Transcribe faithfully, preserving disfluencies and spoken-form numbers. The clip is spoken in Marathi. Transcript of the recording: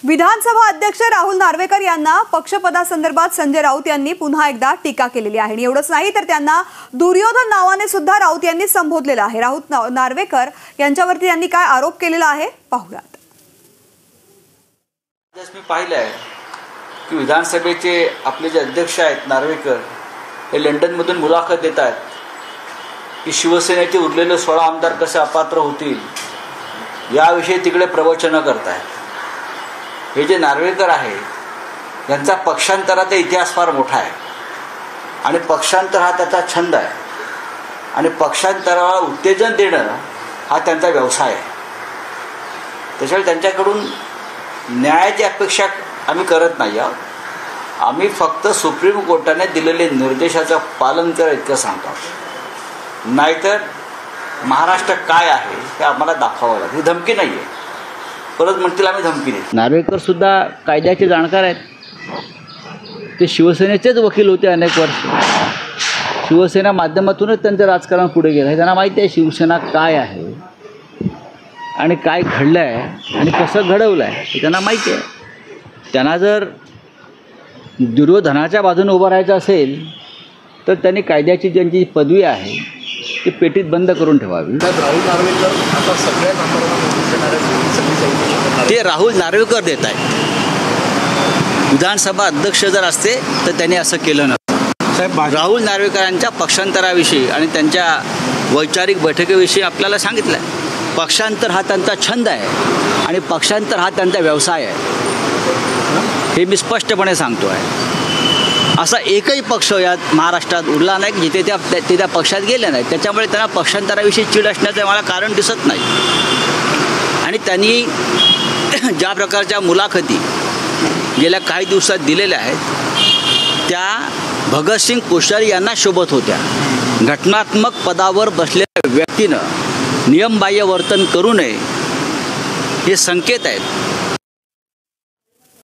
विधानसभा अध्यक्ष राहुल नार्वेकर यांना पक्षपदासंदर्भात संजय राऊत यांनी पुन्हा एकदा टीका केलेली आहे आणि एवढंच नाही तर त्यांना दुर्योधन नावाने सुद्धा राऊत यांनी संबोधलेलं आहे। राहुल नार्वेकर यांच्यावरती त्यांनी काय आरोप केलेला आहे पाहूयात। मी पाहिलंय की विधानसभेचे आपले जे अध्यक्ष आहेत नार्वेकर हे लंडन मधून मुलाखत देत आहेत की शिवसेनेचे उरलेले सोळा आमदार कसे अपात्र होतील याविषयी तिकडे प्रवचन करतायत। हे जे नार्वेकर आहे यांचा पक्षांतराचा इतिहास फार मोठा आहे आणि पक्षांतर हा त्याचा छंद आहे आणि पक्षांतराला उत्तेजन देणं हा त्यांचा व्यवसाय आहे। त्याच्यामुळे त्यांच्याकडून न्यायाची अपेक्षा आम्ही करत नाही आहोत। आम्ही फक्त सुप्रीम कोर्टाने दिलेले निर्देशाचं पालन करा इतकं सांगतो। नाहीतर महाराष्ट्र काय आहे हे आम्हाला दाखवावं लागेल। ही धमकी नाही आहे, परत म्हणतील आम्ही धमकी देतो। नार्वेकर सुद्धा कायद्याचे जाणकार आहेत। ते शिवसेनेचेच वकील होते अनेक वर्ष। शिवसेना माध्यमातूनच त्यांचं राजकारण पुढे गेलं आहे। त्यांना माहिती आहे शिवसेना काय आहे आणि काय घडलं आहे आणि कसं घडवलं आहे हे त्यांना माहिती आहे। त्यांना जर दुर्योधनाच्या बाजूने उभं राहायचं असेल तर त्यांनी कायद्याची ज्यांची पदवी आहे ती पेटीत बंद करून ठेवावी। ते राहुल नार्वेकर देत आहेत। विधानसभा अध्यक्ष जर असते तर त्यांनी असं केलं नसतं। राहुल नार्वेकरांच्या पक्षांतराविषयी आणि त्यांच्या वैचारिक बैठकीविषयी आपल्याला सांगितलं आहे। पक्षांतर हा त्यांचा छंद आहे आणि पक्षांतर हा त्यांचा व्यवसाय आहे हे मी स्पष्टपणे सांगतो आहे। असा एकही पक्ष यात महाराष्ट्रात उरला नाही जिथे त्या ते त्या पक्षात गेले नाही। त्याच्यामुळे त्यांना पक्षांतराविषयी चीड असण्याचं मला कारण दिसत नाही। आणि त्यांनी ज्या प्रकारच्या मुलाखती गेल्या काही दिवसात दिलेल्या आहेत त्या भगतसिंग कोश्यारी यांना शोभत होत्या। घटनात्मक पदावर बसलेल्या व्यक्तीनं नियमबाह्य वर्तन करू नये हे संकेत आहेत।